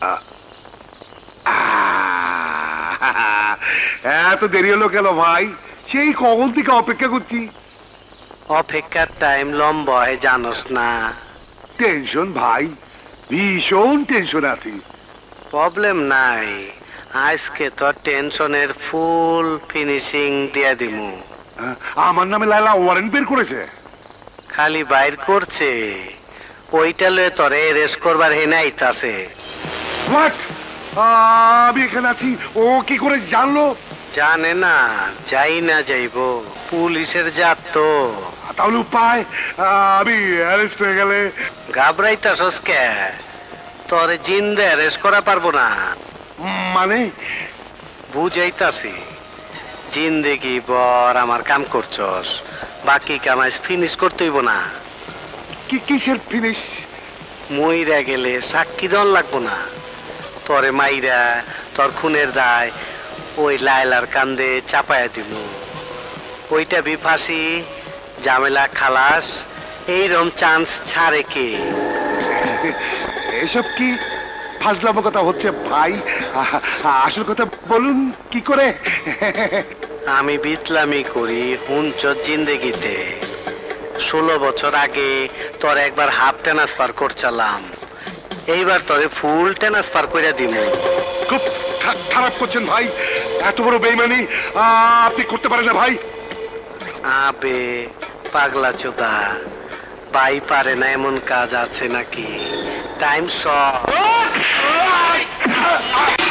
এত দেরি হলো কেন ভাই? সেই কখন থেকে অপেক্ষা করছি। অপেক্ষার টাইম লম্বা হয় জানোস না। টেনশন ভাই, ভীষণ টেনশন আছি। প্রবলেম নাই, আজকে তো টেনশনের ফুল ফিনিশিং দিয়া দিমু। আমার নামে লাইলা ওয়ারেন্ট বের করেছে। খালি বাইর করছে, ওইটা লয়ে তোরে রেস্ট করবার হেনে আইতাছে। হোয়াট? আমি এখানে আছি, ও কি করে জানলো? জানে না, যাই না যাইবো, পুলিশের জাত তো। তাহলে উপায়? আমি অ্যারেস্ট হয়ে গেলে? ঘাবড়াইতাছস কে? তোরে জিন্দে অ্যারেস্ট করা পারবো না। মানে? বুঝাইতাছি, জিন্দেগি বর আমার কাম করছস, বাকি কাম আজ ফিনিশ করতেইব না। কিসের ফিনিশ? মইরা গেলে সাক্ষী দন লাগবো না। তোরে মাইরা তোর খুনের দায় ওই লায়লার কান্দে চাপায়া দিব। ওইটা বিফাসি, ঝামেলা খালাস, এইরকম চান্স ছাড়ে কে? এসব কি ফাজলামো কথা হচ্ছে ভাই? আসল কথা বলুন, কি করে? আমি বিতলামি করি হুঞ্চ জিন্দেগিতে। 16 বছর আগে তোর একবার হাফ ট্রান্সফার করছিলাম, এইবার তোরে ফুল ট্রান্সফার করে দিব। খুব খারাপ করছেন ভাই, এত বড় বেইমানি আপনি করতে পারেন না ভাই। আবে পাগলা চোদা, ভাই পারে না এমন কাজ আছে নাকি? Time short.